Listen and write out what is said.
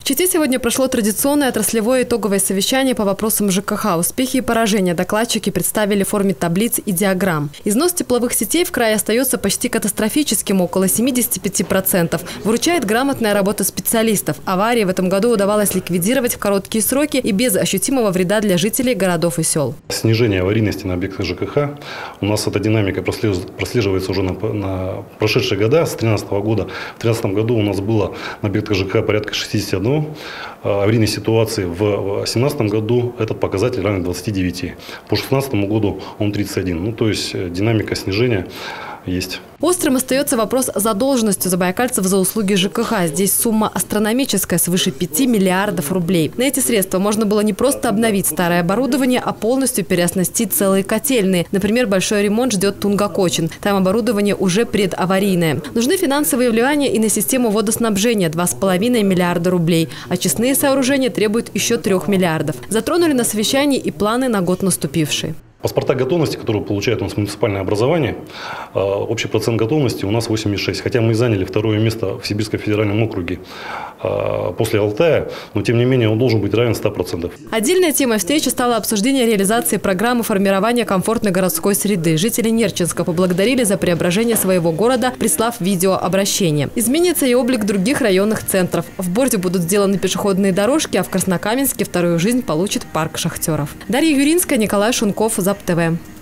В Чите сегодня прошло традиционное отраслевое итоговое совещание по вопросам ЖКХ. Успехи и поражения докладчики представили в форме таблиц и диаграмм. Износ тепловых сетей в крае остается почти катастрофическим, около 75%. Выручает грамотная работа специалистов. Аварии в этом году удавалось ликвидировать в короткие сроки и без ощутимого вреда для жителей городов и сел. Снижение аварийности на объектах ЖКХ. У нас эта динамика прослеживается уже на прошедшие года, с 2013 года. В 2013 году у нас было на объектах ЖКХ порядка 61 аварийной ситуации. В 2017 году этот показатель равен 29. По 2016 году он 31. То есть динамика снижения есть. Острым остается вопрос задолженности забайкальцев за услуги ЖКХ. Здесь сумма астрономическая, свыше 5 миллиардов рублей. На эти средства можно было не просто обновить старое оборудование, а полностью переоснастить целые котельные. Например, большой ремонт ждет Тунгакочин. Там оборудование уже предаварийное. Нужны финансовые вливания и на систему водоснабжения – 2,5 миллиарда рублей. Очистные сооружения требуют еще 3 миллиардов. Затронули на совещании и планы на год наступивший. Паспорта готовности, которые получает у нас муниципальное образование, общий процент готовности у нас 8,6. Хотя мы заняли второе место в Сибирском федеральном округе после Алтая, но тем не менее он должен быть равен 100%. Отдельной темой встречи стало обсуждение реализации программы формирования комфортной городской среды. Жители Нерчинска поблагодарили за преображение своего города, прислав видеообращение. Изменится и облик других районных центров. В Борде будут сделаны пешеходные дорожки, а в Краснокаменске вторую жизнь получит парк шахтеров. Дарья Юринская, Николай Шунков, ЗАП ТВ.